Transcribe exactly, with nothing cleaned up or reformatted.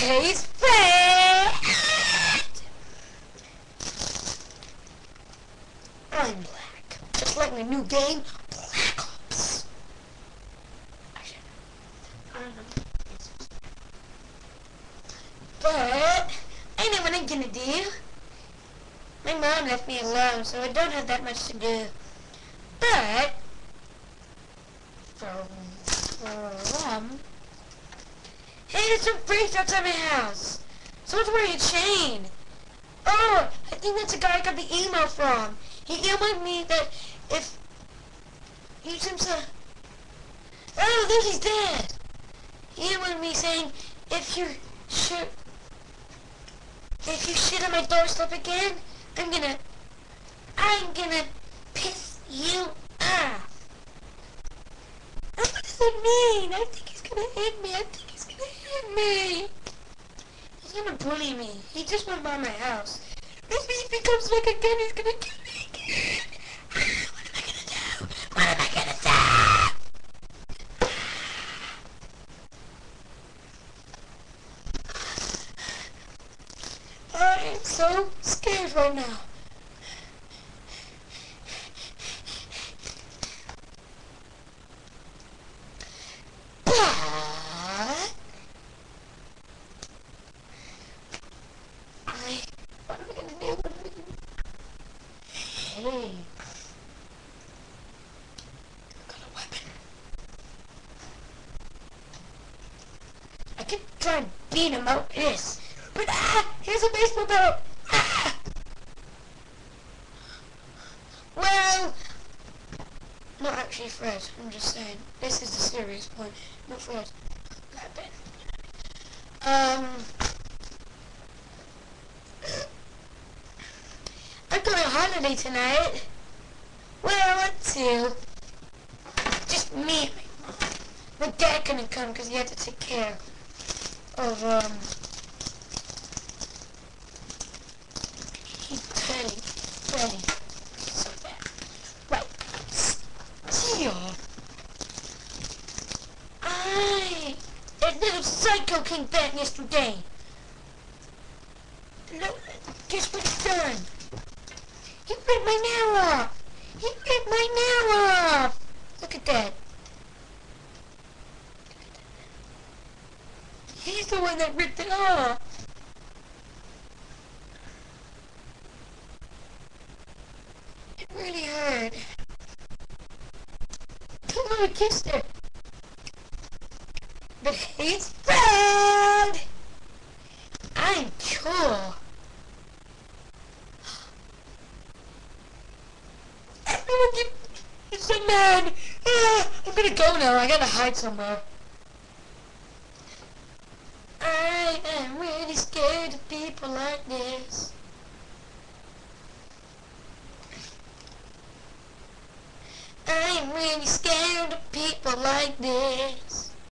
He's fat! I'm black. Just like my new game, Black Ops. I don't know. But I know what I'm gonna do. My mom left me alone, so I don't have that much to do. But for, for um, hey, there's some freaks outside my house. Someone's wearing a chain. Oh, I think that's the guy I got the email from. He emailed me that if he seems to. Oh, there he's dead. He emailed me saying if you shoot, if you shit on my doorstep again, I'm gonna, I'm gonna piss you off. What does that mean? I think he's gonna hit me. I think he's gonna hit me. He's gonna bully me. He just went by my house. Maybe if he comes back again, he's gonna kill me again. What am I gonna do? What am I gonna do? I am so scared right now. Hey, I got a weapon. I could try and beat him out with this, but ah, here's a baseball bat. Ah! Well, not actually Fred. I'm just saying. This is the serious point. Not Fred. Weapon. Um. I'm going on holiday tonight. Where I want to. Just me and my mom. My dad couldn't come because he had to take care of, um... He's Freddy. Freddy. So bad. Right. Steal. I... That little psycho came back yesterday. Look, guess what he's done? He ripped my nail off! He ripped my nail off! Look at that. He's the one that ripped it off. It really hurt. Come on, kiss her. But he's Fred! I'm cool. He's so mad. Ah, I'm gonna go now. I gotta hide somewhere. I am really scared of people like this. I am really scared of people like this.